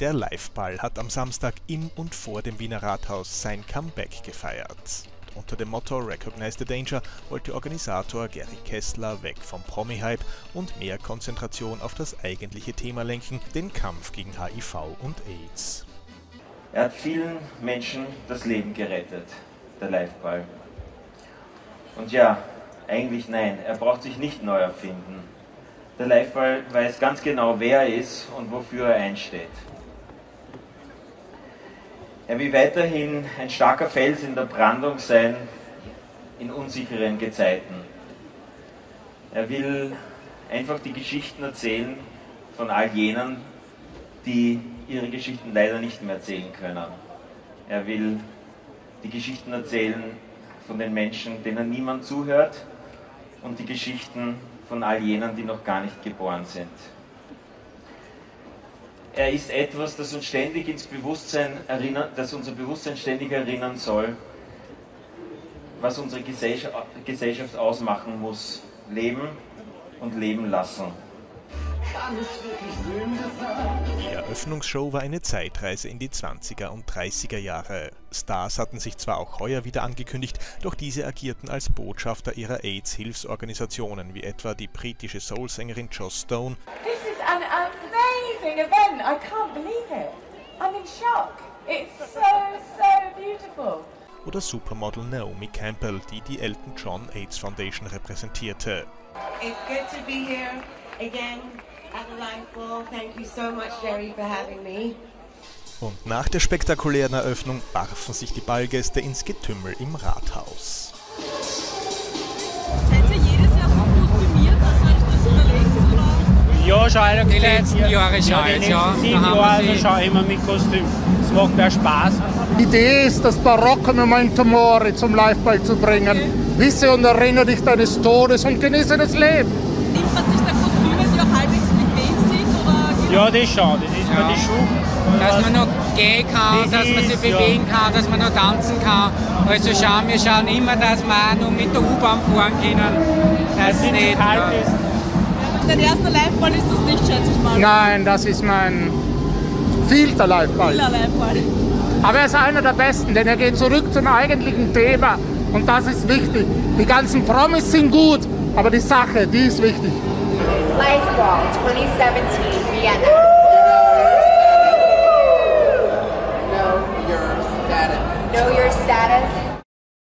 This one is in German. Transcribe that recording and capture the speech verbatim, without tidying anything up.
Der Liveball hat am Samstag im und vor dem Wiener Rathaus sein Comeback gefeiert. Unter dem Motto Recognize the Danger wollte Organisator Gary Kessler weg vom Promi-Hype und mehr Konzentration auf das eigentliche Thema lenken, den Kampf gegen H I V und AIDS. Er hat vielen Menschen das Leben gerettet, der Liveball. Und ja, eigentlich nein, er braucht sich nicht neu erfinden. Der Liveball weiß ganz genau, wer er ist und wofür er einsteht. Er will weiterhin ein starker Fels in der Brandung sein in unsicheren Gezeiten. Er will einfach die Geschichten erzählen von all jenen, die ihre Geschichten leider nicht mehr erzählen können. Er will die Geschichten erzählen von den Menschen, denen niemand zuhört, und die Geschichten von all jenen, die noch gar nicht geboren sind. Er ist etwas, das uns ständig ins Bewusstsein erinnert, das unser Bewusstsein ständig erinnern soll, was unsere Gesellschaft ausmachen muss. Leben und leben lassen. Kann es wirklich Sünde sein? Die Eröffnungsshow war eine Zeitreise in die zwanziger und dreißiger Jahre. Stars hatten sich zwar auch heuer wieder angekündigt, doch diese agierten als Botschafter ihrer AIDS-Hilfsorganisationen, wie etwa die britische Soul-Sängerin Joss Stone. This is an amazing event. I can't believe it. I'm in shock. It's so, so beautiful. Oder Supermodel Naomi Campbell, die die Elton John AIDS Foundation repräsentierte. It's good to be here again at the Liveball. Thank you so much, Jerry, for having me. Und nach der spektakulären Eröffnung warfen sich die Ballgäste ins Getümmel im Rathaus. Seid ihr jedes Jahr so kostümiert, dass ihr euch das überlegt, oder? Ja, schau, ich die letzten Jahre schon. Ja, die letzten ja, sieben Jahre also schau ich immer mit Kostüm. Es macht mir Spaß. Die Idee ist, das barocke Memento Mori zum Liveball zu bringen. Okay. Wisse und erinnere dich deines Todes und genieße das Leben. Nimmt man sich da Kostüme, die auch halbwegs bequem sind? Oder ja, das schon. Das ist ja. mir die Schuhe. Dass man noch gehen kann, das dass man sich bewegen ja. kann, dass man noch tanzen kann. Also schauen wir schauen immer, dass wir auch noch mit der U-Bahn fahren können. Das ist nicht kalt ja. ist. Dein erster Liveball ist das nicht, schätze ich mal. Nein, das ist mein vielter Liveball. Vielter Liveball. Aber er ist einer der besten, denn er geht zurück zum eigentlichen Thema. Und das ist wichtig. Die ganzen Promis sind gut, aber die Sache, die ist wichtig. Liveball twenty seventeen, Vienna. Know your status. Know your status.